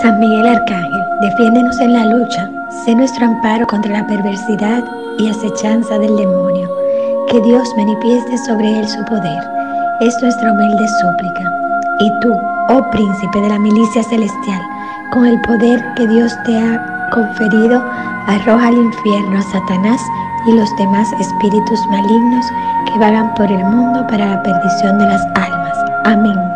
San Miguel Arcángel, defiéndenos en la lucha, sé nuestro amparo contra la perversidad y acechanza del demonio. Que Dios manifieste sobre él su poder. Es nuestra humilde súplica. Y tú, oh príncipe de la milicia celestial, con el poder que Dios te ha conferido, arroja al infierno a Satanás y los demás espíritus malignos que vagan por el mundo para la perdición de las almas. Amén.